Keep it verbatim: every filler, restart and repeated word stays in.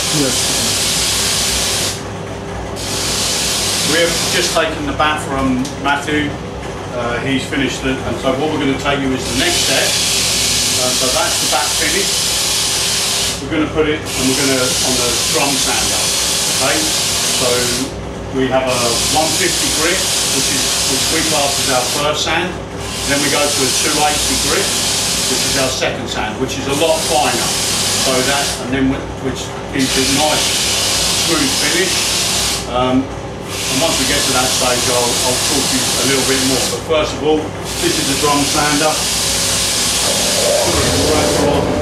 Yes. We've just taken the bat from Matthew. Uh, he's finished it, and so what we're going to take you is the next step. Uh, so that's the bat finished. We're going to put it, and we're going to on the drum sander. Okay. So we have a one fifty grit, which is which we class as our first sand. Then we go to a two eighty grit, which is our second sand, which is a lot finer. So that, and then which gives it a nice smooth finish. Um, and once we get to that stage, I'll, I'll talk to you a little bit more. But first of all, this is the drum sander.